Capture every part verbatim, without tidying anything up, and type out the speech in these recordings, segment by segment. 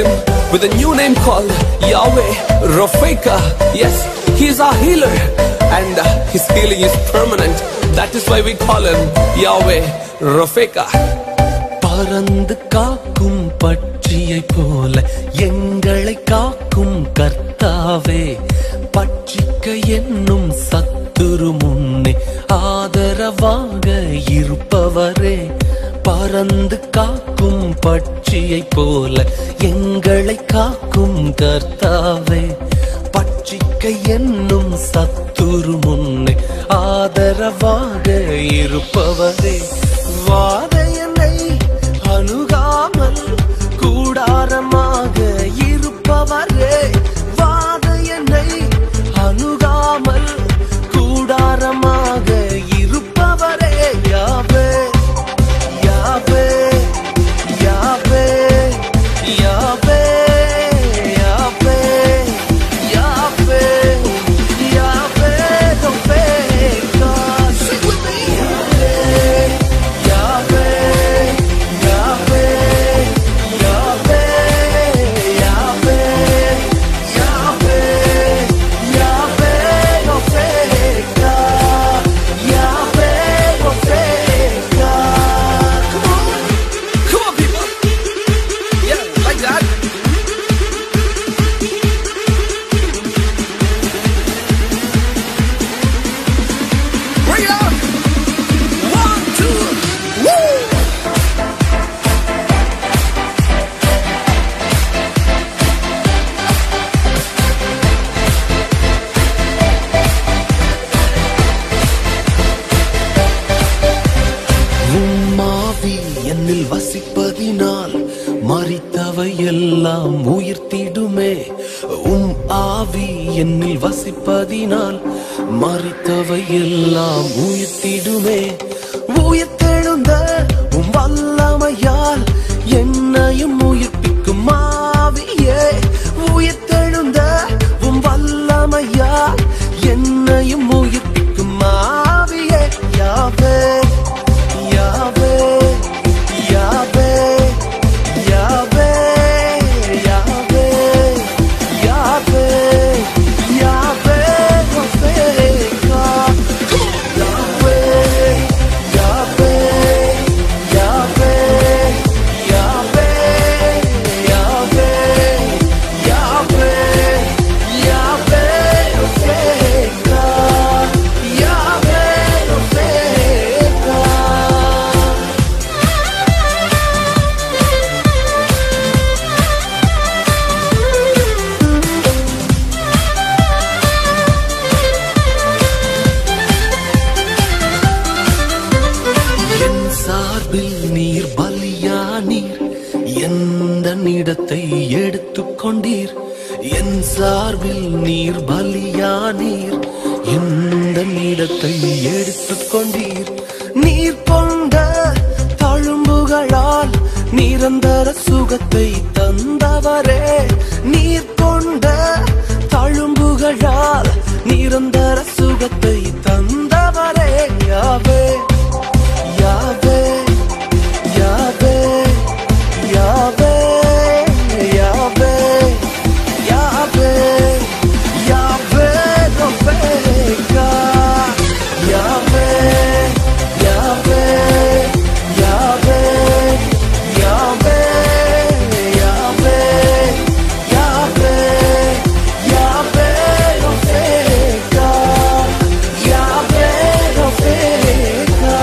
him with a new name called Yaweh Rofeka. Yes, he is our healer, and uh, his healing is permanent. That is why we call him Yaweh Rofeka. பறந்து காக்கும் பட்சியை போல எங்களை காக்கும் கர்த்தாவே, பட்சிக்க என்னும் சத்துரு முன்னே ஆதரவாக இருப்பவரே. பறந்து காக்கும் பட்சியை போல எங்களை காக்கும் கர்த்தாவே, பட்சிக்க என்னும் சத்துரு முன்னே ஆதரவாக இருப்பவரே. வாதையனை அணுகாமல் கூடாரமாக இருப்பவரே, வாதையனை அணுகாமல் கூடாரமாக இருப்பவரே. யாவே யாவே யாவே யாவே யாவே யாவே யாவே ரொஃபேகா. Sing with me. Yahweh Yahweh Yahweh Yahweh Yahweh Yahweh ரொஃபேகா. Yahweh ரொஃபேகா. Come on, come on, people. Yeah, like that. Bring it on. One, two, woo! உம்மாவி என்னில் வசிப்பதினால் மரித்தவை எல்லாம் உயிர்த்திடுமே. உம் ஆவி என்னில் வசிப்பதினால் மரித்தவை எல்லாம் உயிர்த்திடுமே. உயிர்த்தெழுந்த உம் வல்லமையால் என்னையும் உயிர்ப்பிக்கும் ஆவியே. உயிர்த்தெழுந்த உம் வல்லமையால் என்னையும் உயிர்ப்பிக்கும் ஆவியே. யாவே யாவே யாவே யாவே யாவே யாவே யாவே ரொஃபேகா. யாவே யாவே யாவே யாவே யாவே யாவே யாவே ரொஃபேகா. யாவே ரொஃபேகா. என் சார்பில் நீர் பலியானீர், எந்த இடத்தை எடுத்துக்கொண்டீர். என் சார்பில் நீர் பலியானீர், எந்த இடத்தை எடுத்துக்கொண்டீர். நீர் கொண்ட தழும்புகளால் நிரந்தர சுகத்தை தந்தவரே. நீர் கொண்ட தழும்புகளால் நிரந்தர சுகத்தை தந்தவரே. யாவே யாவே யாவே யாவே யாவே யாவே யாவே ரொஃபேகா. யாவே யாவே யாவே யாவே யாவே யாவே யாவே ரொஃபேகா. யாவே ரொஃபேகா.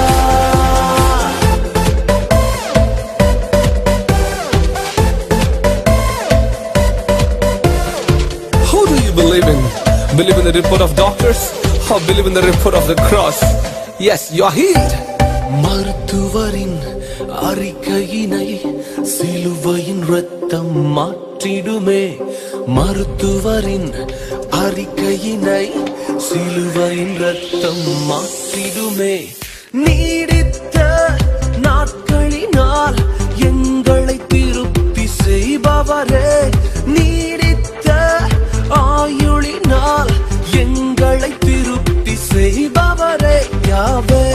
Who do you believe in? Believe in the report of doctors or believe in the report of the cross? Yes, you are healed. மருத்துவரின் அறிக்கையினை சிலுவையின் இரத்தம் மாற்றிடுமே. மருத்துவரின் அறிக்கையினை சிலுவையின் இரத்தம் மாற்றிடுமே. நீடித்த நாட்களினால் எங்களை திருப்தி செய்பவரே. நீடித்த ஆயுளினால் எங்களை திருப்தி செய்பவரே. யாவே